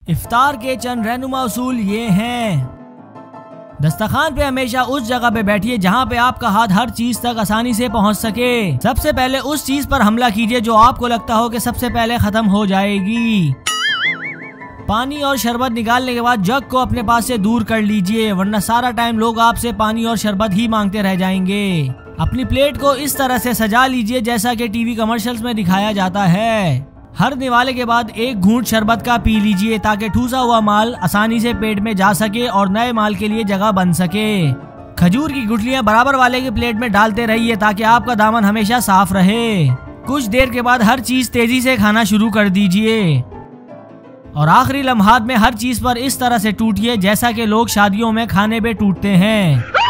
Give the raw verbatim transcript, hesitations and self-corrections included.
इफ्तार के चंद रहनुमा उसूल ये हैं। दस्तरखान पे हमेशा उस जगह पे बैठिए जहाँ पे आपका हाथ हर चीज तक आसानी से पहुँच सके। सबसे पहले उस चीज पर हमला कीजिए जो आपको लगता हो कि सबसे पहले खत्म हो जाएगी। पानी और शरबत निकालने के बाद जग को अपने पास से दूर कर लीजिए, वरना सारा टाइम लोग आपसे पानी और शरबत ही मांगते रह जाएंगे। अपनी प्लेट को इस तरह से सजा लीजिए जैसा कि टीवी कमर्शियल्स में दिखाया जाता है। हर निवाले के बाद एक घूंट शरबत का पी लीजिए ताकि ठूसा हुआ माल आसानी से पेट में जा सके और नए माल के लिए जगह बन सके। खजूर की गुठलियां बराबर वाले की प्लेट में डालते रहिए ताकि आपका दामन हमेशा साफ रहे। कुछ देर के बाद हर चीज तेजी से खाना शुरू कर दीजिए और आखिरी लम्हात में हर चीज पर इस तरह से टूटिए जैसा कि लोग शादियों में खाने पे टूटते हैं।